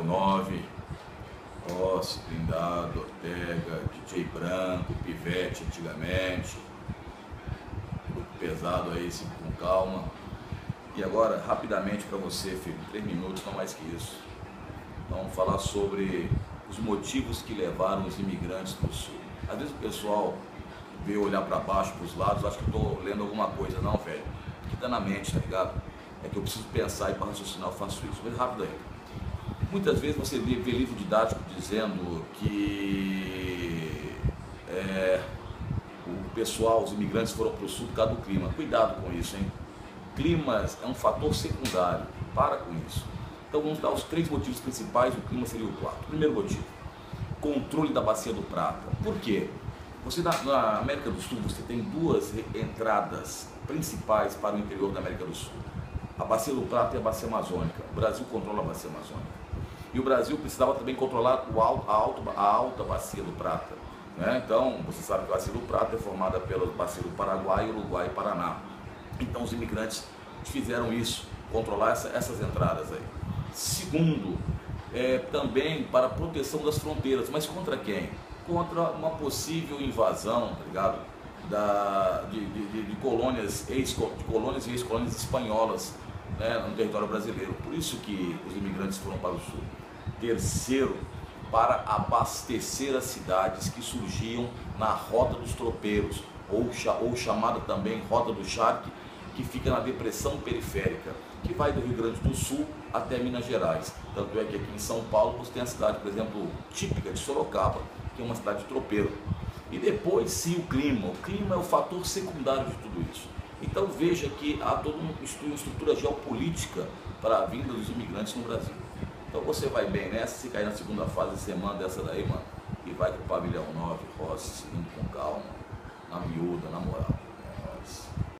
Pavilhão 9, Rossi, Blindado, Ortega, DJ Branco, Pivete antigamente, grupo pesado aí, sempre com calma. E agora, rapidamente para você, filho, 3 minutos, não mais que isso, vamos falar sobre os motivos que levaram os imigrantes do Sul. Às vezes o pessoal vê olhar para baixo, para os lados, acho que estou lendo alguma coisa. Não, velho, o que está na mente, tá ligado? É que eu preciso pensar e para raciocinar eu faço isso. Mas rápido aí. Muitas vezes você vê livro didático dizendo que o pessoal, os imigrantes foram para o Sul por causa do clima. Cuidado com isso, hein? Clima é um fator secundário, para com isso. Então vamos dar os 3 motivos principais, o clima seria o 4º. Primeiro motivo, controle da Bacia do Prata. Por quê? Você na América do Sul, você tem 2 entradas principais para o interior da América do Sul. A Bacia do Prata e a Bacia Amazônica. O Brasil controla a Bacia Amazônica. E o Brasil precisava também controlar a alta Bacia do Prata, né? Então, você sabe que a Bacia do Prata é formada pela Bacia do Paraguai, Uruguai e Paraná. Então os imigrantes fizeram isso, controlar essas entradas aí. Segundo, também para a proteção das fronteiras, mas contra quem? Contra uma possível invasão, tá ligado? De colônias e ex-colônias espanholas, né, no território brasileiro. Por isso que os imigrantes foram para o Sul. Terceiro, para abastecer as cidades que surgiam na Rota dos Tropeiros, ou chamada também Rota do Charque, que fica na depressão periférica, que vai do Rio Grande do Sul até Minas Gerais. Tanto é que aqui em São Paulo você tem a cidade, por exemplo, típica de Sorocaba, que é uma cidade de tropeiro. E depois sim o clima é o fator secundário de tudo isso. Então veja que há toda uma estrutura geopolítica para a vinda dos imigrantes no Brasil. Então você vai bem nessa, se cair na segunda fase, você manda essa daí, mano, e vai pro Pavilhão 9, Rossi, seguindo com calma.